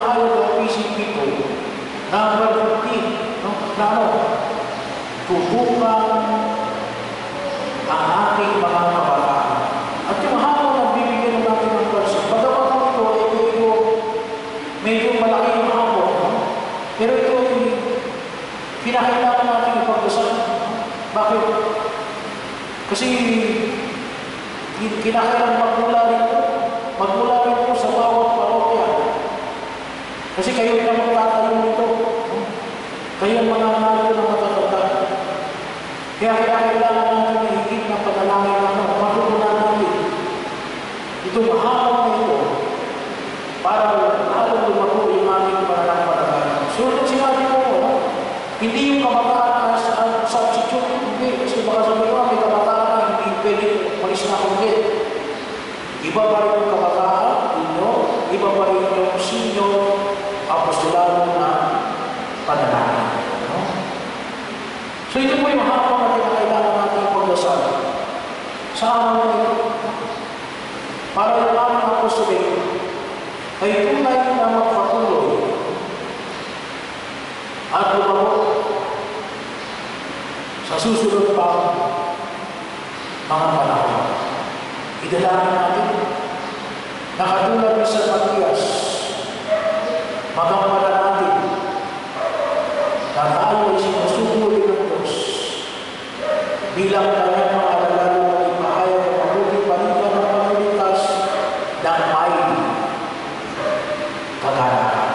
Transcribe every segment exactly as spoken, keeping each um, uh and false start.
tayo ng P C P two, number fifteen, no? Na ano, tutukan ang ating mga kabataan. At yung hapon na bibigyan natin ng person, pagkapat ng ito, ito, ito, medyo malaki yung hapon, no? Pero ito, pinakailangan natin yung pagdasal. Bakit? Kasi kinakailangan magmula rin po, magmula rin po sa bawat parokya. Kasi kayo na magtatayo nito. Kayo ang mga nalito ng matatanda. Kaya kailangan natin na higit na panalangin na matutunan natin itong hapon na ito para lalong lumago yung aming pananampalataya. So, sinabi ko, hindi yung kabataan as a substitute. Hindi. Kasi baka sabi ko, may kabataan na hindi pwede malis na kundi. Iba pa rin yung kabataan ninyo, iba pa rin yung sinyo apostolado na panalangin. No? So ito po yung hapon na kinakailangan natin pagdasal sa araw na ito. Para yung aming apostolate ay tunay na magpatuloy at lumago sa susunod pa mga panahon. Idalangin natin na katulad ni San Matias, magampalan natin na tayo ay sinusuko din ng Diyos bilang kanyang mga alagado na ipahayag ang mabuting balita ng pagliligtas ng may kaganapan.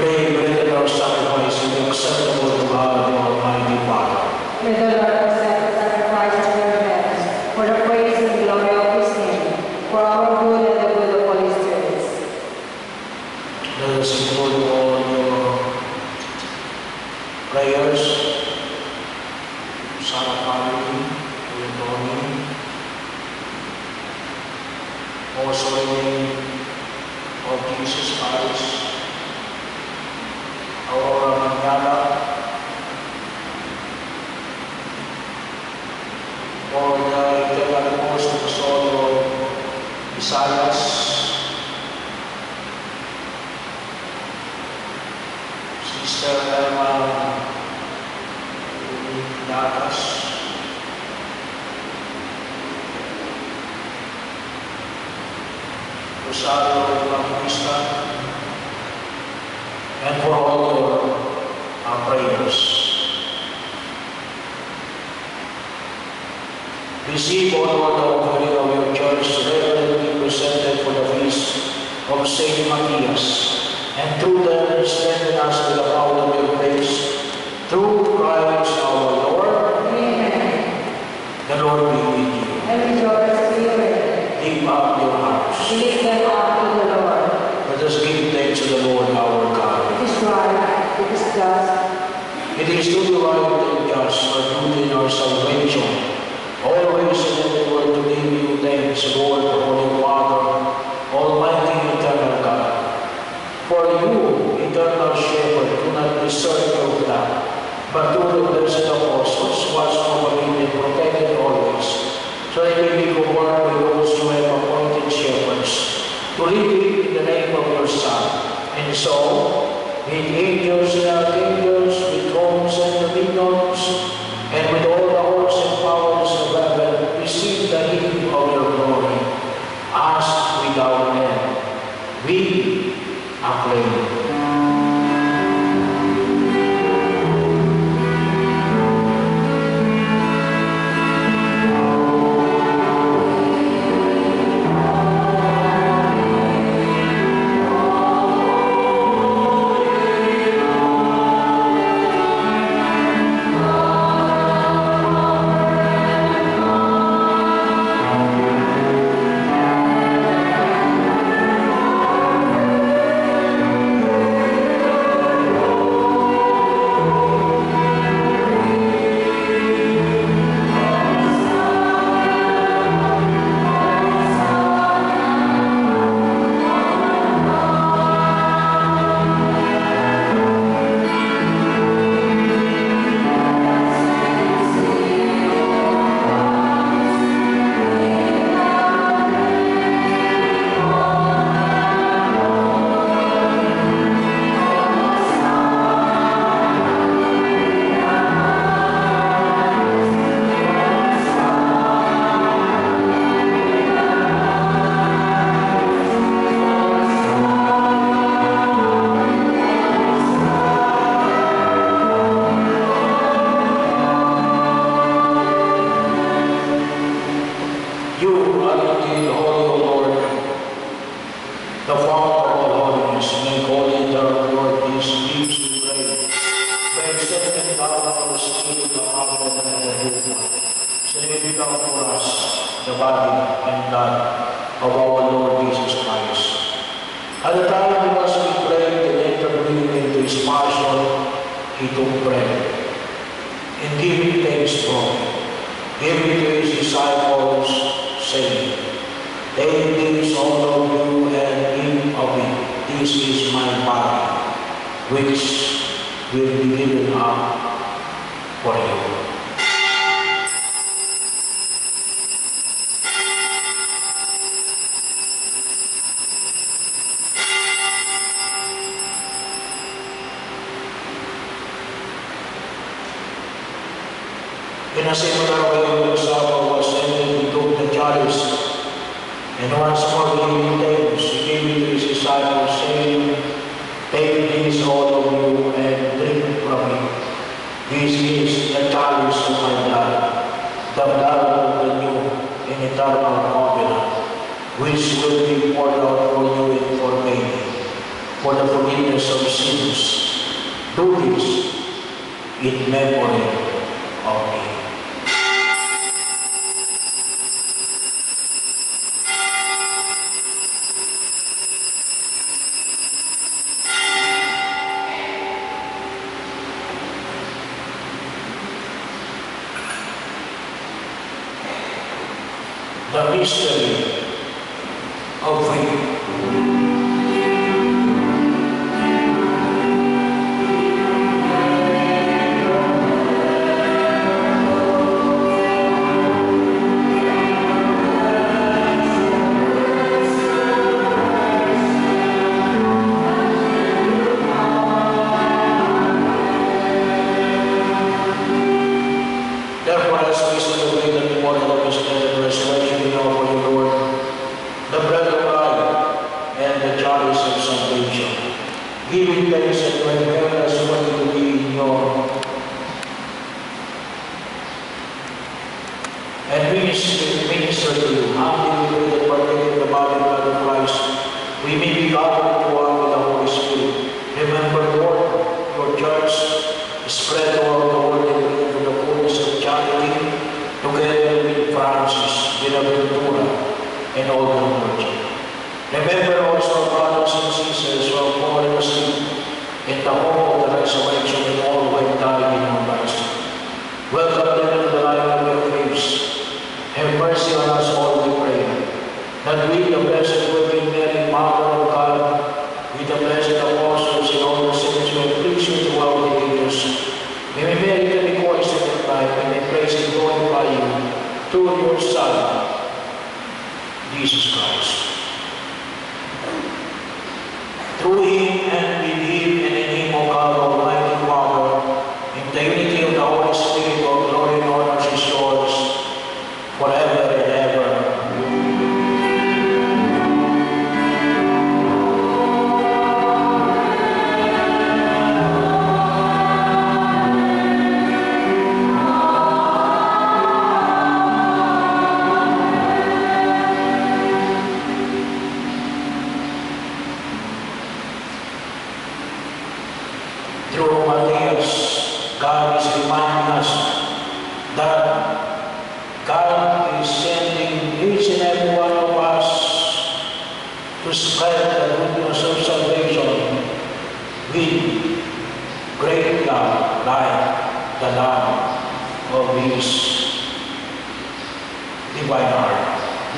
pray, great our sacrifice to be acceptable to God, the Almighty Father. May the Lord accept the sacrifice of your hands for the praise and glory of His name, for our good and the good of all His spirits. Let us include all your prayers, Sarah family, Kuya Tony, also in the name of Jesus Christ, Aurora Mangyala, for the eternal most of the soul of Isaias, Sister Elma Natas, Rosario Evangelista, and for all your uh, prayers. Receive, O Lord, the offering of your church, regularly presented for the feast of Saint Matthias, and through them strengthen us with the power of your grace, through Christ our Lord. Amen. The Lord be with you. And with your spirit. Lift up your hearts. Lift them up to the Lord. Let us give thanks to the Lord our God. It is right, it is just. It is truly right and just, our duty and our salvation, always and everywhere to give you thanks, Lord, Holy Father, Almighty Eternal God. For you, Eternal Shepherd, do not desert your flock, but through the blessed apostles, watch over me and protect it always, so they may be governed by those you have appointed shepherds, to lead in the name of your Son. And so, with angels and archangels, with thrones and dominions, and with all the hosts and powers of heaven, receive the hymn of your glory. Ask without end. We acclaim. In the same way, the Supper was ended, he took the chalice, and once more giving thanks, he gave it to his disciples, saying, "Take this, all of you, and drink from it. This is the chalice of my blood, the blood of the new and eternal covenant, which will be poured out for you and for many, for for the forgiveness of sins. Do this in memory of me. The mystery of faith. Therefore, as we celebrate the memorial of His death and resurrection, we offer you, Lord, the bread of life and the chalice of salvation, giving thanks and praying as worthy to be in your and minister, minister to you, humbly we pray that partake of the body and blood of Christ, we may be gathered into one with the Holy Spirit. Remember, Lord, your church spread throughout the world and bring to the fullness of charity, together with Francis, Bonaventura, and all the clergy. Remember also brothers and sisters who have fallen asleep in the hope of the resurrection and all who have died in Christ. Welcome them into the light of your grace. Have mercy on us all, we pray, that we, the Blessed Virgin Mary, Mother of God, with the blessed apostles and all the saints who have preached you throughout the ages, may we merit to be voice in the life, and may praise and glorify you through your Son, Jesus Christ. Through him and with him and in him, O God, Almighty Father, in the unity of the Holy Spirit, all glory and honor is yours forever and ever. Through Matthias, God is reminding us that God is sending each and every one of us to spread the good news of salvation with great love, like the love of His divine heart.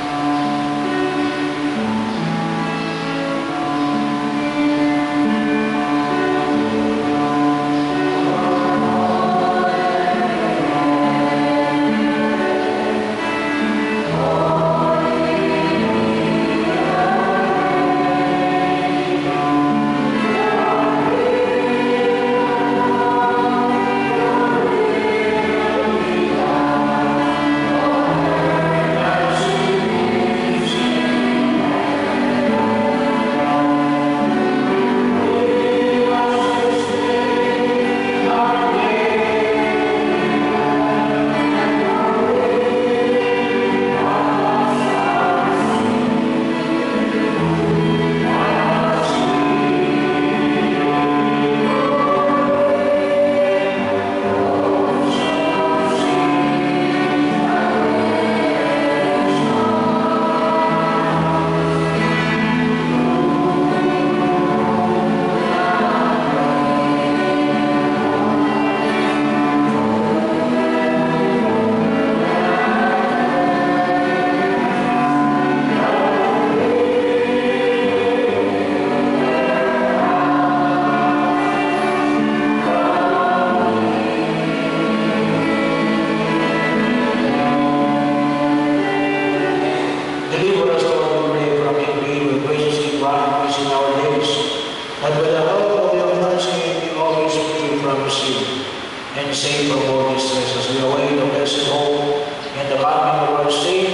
Save from all distress as we await the blessed hope and the coming of our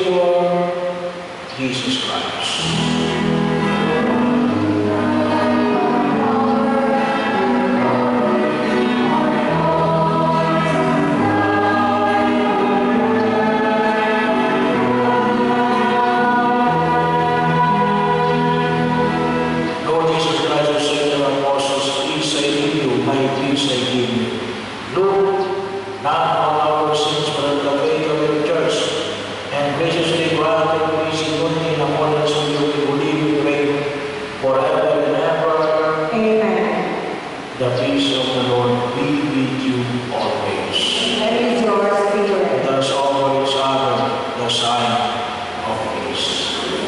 Savior, Jesus Christ. Lord Jesus Christ, who saved the peace of the Lord be with you always. And with your spirit. Let us offer each other the sign of peace.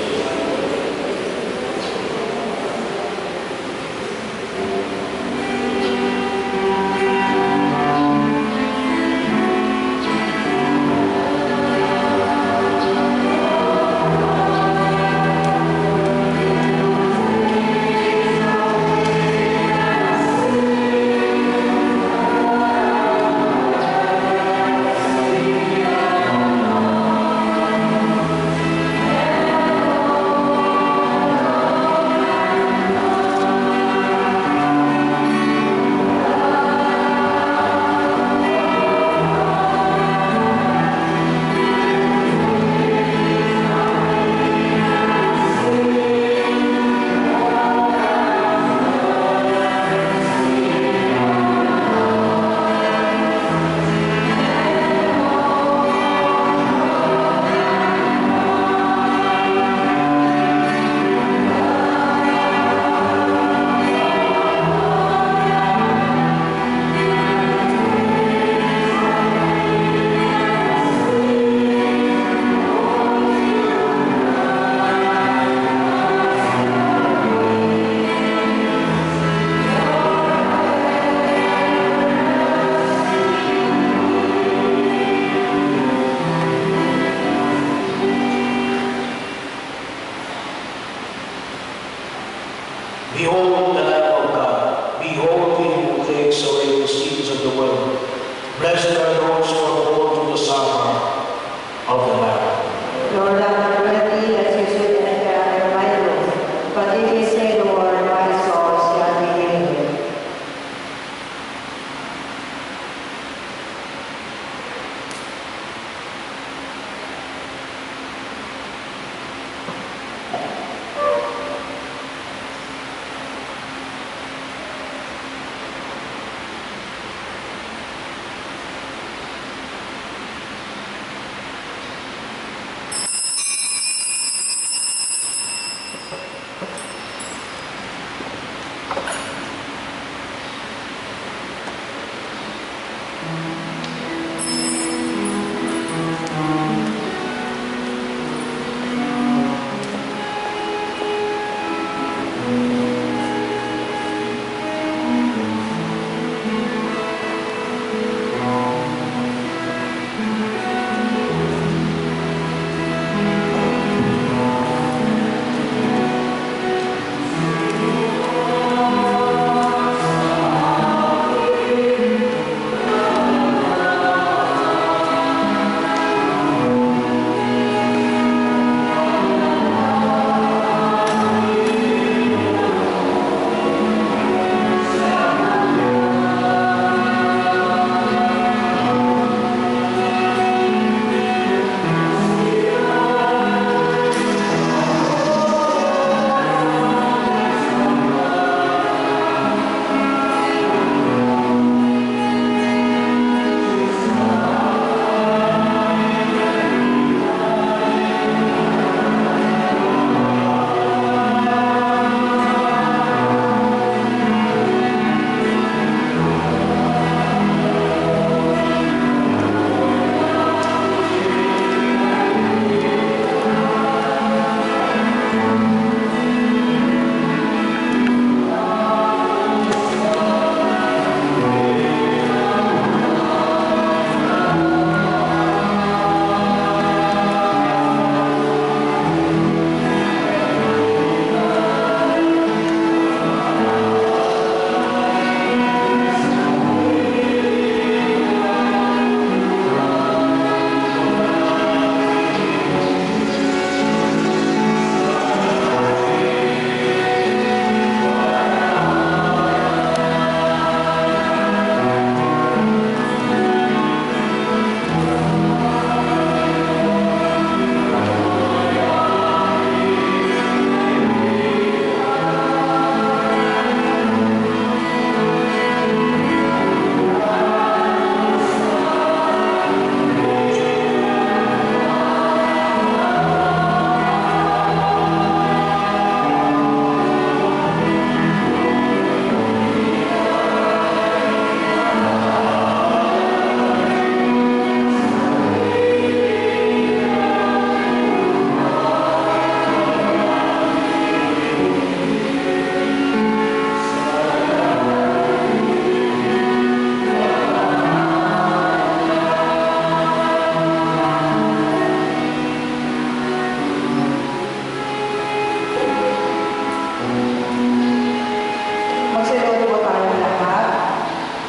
Behold the Lamb of God. Behold him who takes away the sins of the world. Blessed are those who are born to the summer of the Lamb. Lord, I am worthy that you should enter under my roof, but if you say the word, my soul shall be healed.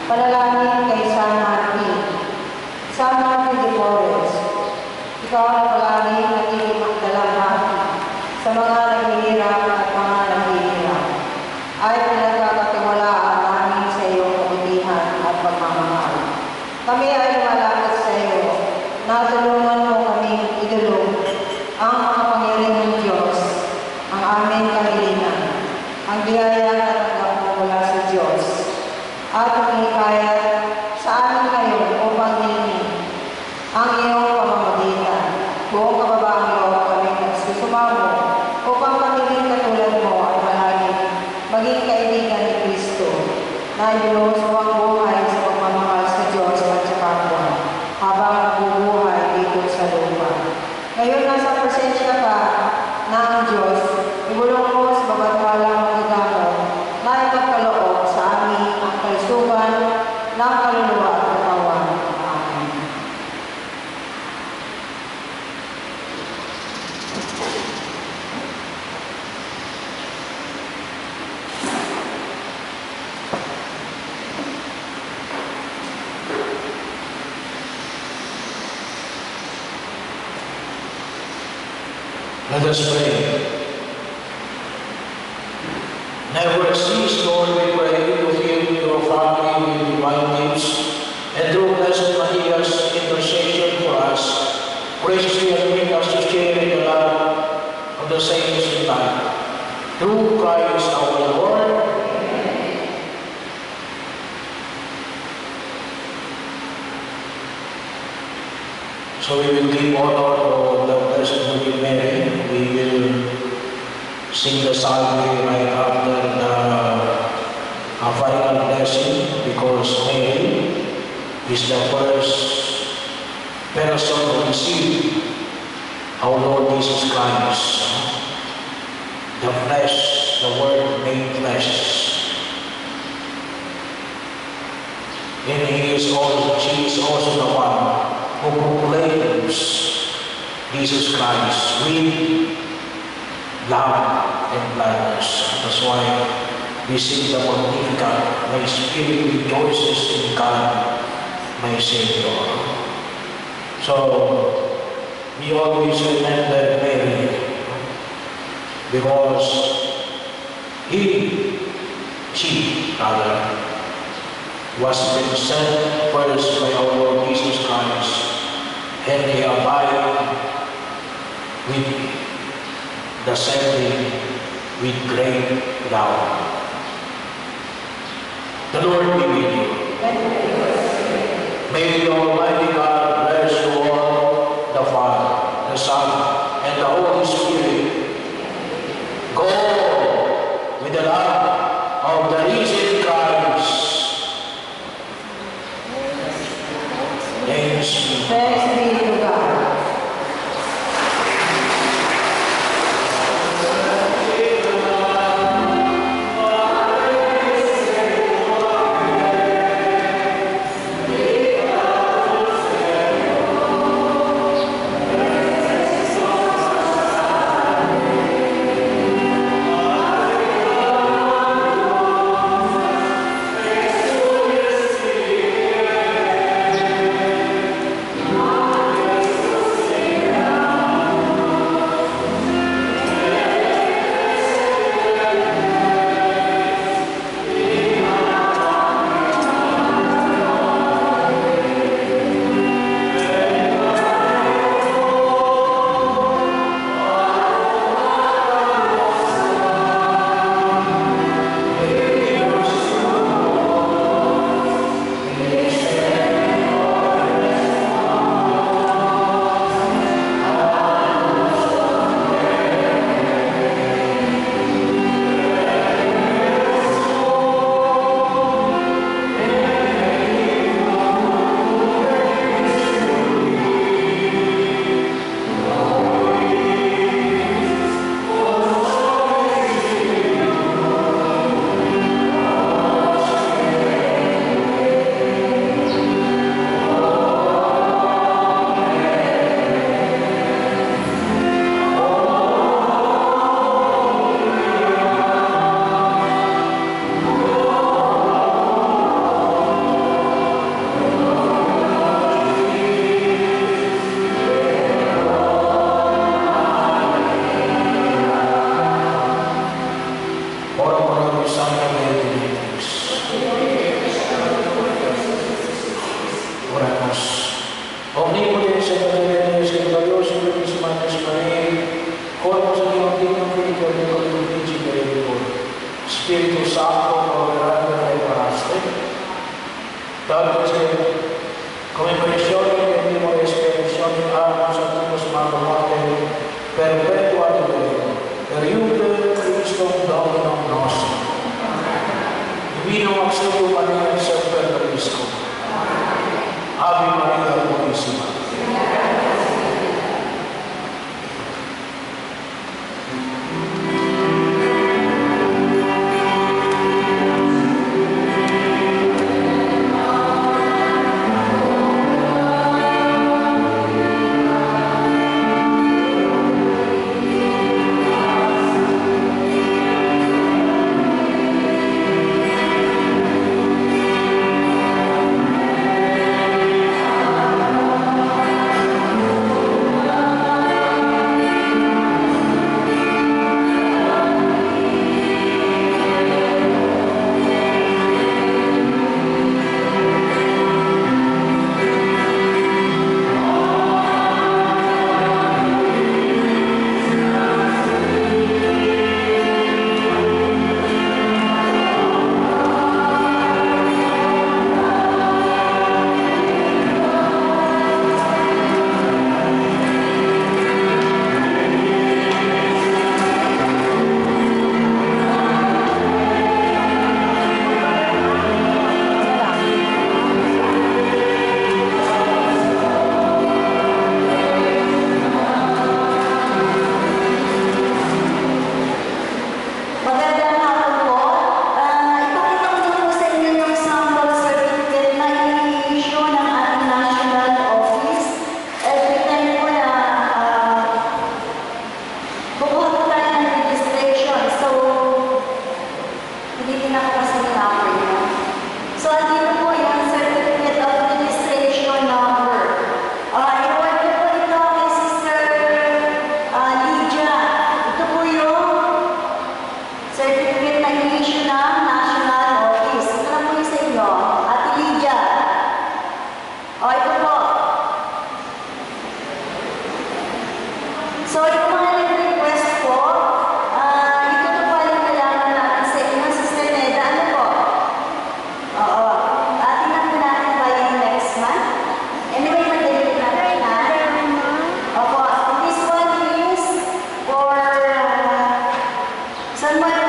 Panalangin kay San Martin. San Martin de Porres, ikaw ang palaging nagiging magdalamhati sa mga naghihirap at mga naghihirap. Ay pinagkakatiwalaan namin sa iyong kabutihan at pagmamahal. Kami ay lumalapit sa iyo, natulungan mo kaming idulog ang makapangyarihang Diyos, ang aming kahilingan, ang biyaya na tanggap mo mula sa Diyos, at umikayat sa amin ngayon upang hilingin ang iyong pamamagitan. Buong kababaang loob kami nagsusumamo upang magiging katulad mo at palaging maging kaibigan ni Kristo na ibulos mo ang buhay sa pagmamahal sa Diyos at sa kapwa habang nabubuhay dito sa lupa. Ngayon nasa presensya ka na ang Diyos, ibulong mo sa babatwalang magagamot na ipagkaloob sa amin ang kalisugan ng kaluluwa at katawan. Amen. Let us pray. Never cease, Lord, we pray, to fill your family with divine gifts, and through Blessed Maria's intercession for us, graciously admit us to share in the love of the saints in life. Through Christ our Lord. So we will give honor to the Blessed Virgin Mary. We will sing the psalm right after the uh, final blessing, because Mary is the first person to receive our Lord Jesus Christ, the flesh, the Word made flesh. And he is also, she is also the one who proclaims Jesus Christ with love and gladness. That's why we sing the Magnificat, my spirit rejoices in God, my Savior. So, we always remember Mary, because he, she, rather, was been sent first by our Lord Jesus Christ, and he abided with the sending with great love. The Lord be with you. May the Almighty God bless you all, the Father, the Son, and the Holy Spirit. Go with the love of the risen Christ. Thanks be. Thanks be to God. Amen. con il principe del mondo, Spirito Santo, operando nei paraste, dalle come pressioni che venivano espressioni a Santo Smanto Morte, perpetua di Dio, per aiuto Cristo Domino nostro. Divino Auxilio Maria, sempre Cristo. Ave Maria Purissima. San Juan